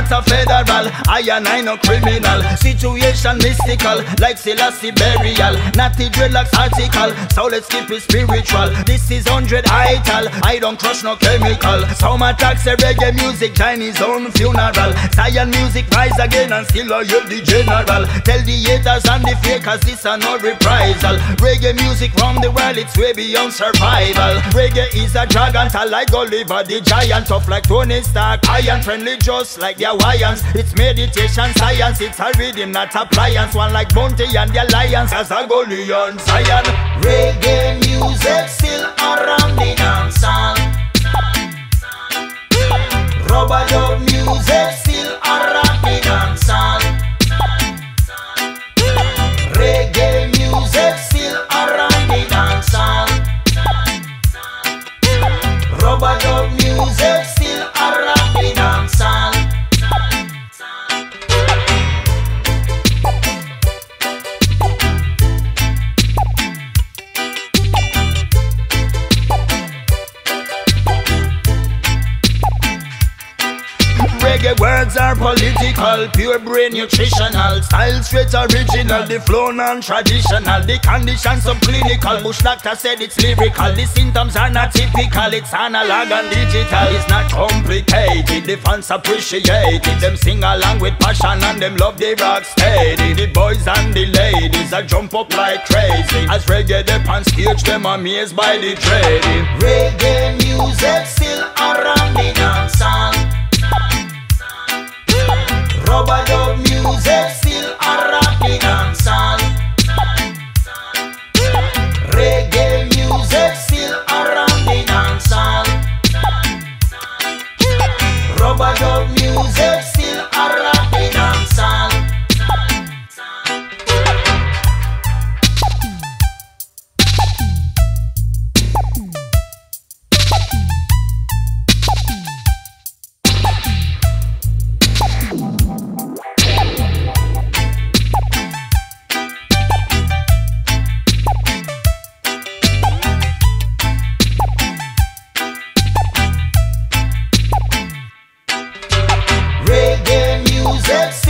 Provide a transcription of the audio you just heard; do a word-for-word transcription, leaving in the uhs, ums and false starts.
not a federal. I and I no criminal. Situation mystical, like Selassie burial. Not the dreadlocks article, so let's keep it spiritual. This is hundred ital, I don't crush no chemical. Some attacks a reggae music, Chinese own funeral. Zion music rise again and still I hear the general. Tell the haters and the fakers this are no reprisal. Reggae music round the world, it's way beyond survival. Reggae is a dragon, tall like Oliver the giant. Tough like Tony Stark, iron friendly just like the Hawaiians. It's meditation science, it's a rhythm not appliance. One like Bounty and the Alliance as a Goliath Zion. Reggae music still around the dance hall. Rubber dub music still around the dance hall. Reggae music still around the dance hall. Rubber dub music still around the dance hall. Reggae words are political, pure brain nutritional. Style straight original, the flow non-traditional. The conditions subclinical, Bush doctor said it's lyrical. The symptoms are not typical, it's analog and digital. It's not complicated, the fans appreciate it. Them sing along with passion and them love the rock steady. The boys and the ladies a jump up like crazy. As reggae they on stage, them amazed by the trading. Reggae music still around the dance hall. Rubber dub music still around the dance hall. Reggae music still around the dance hall. Rubber dub music still around the dance hall. Reggae music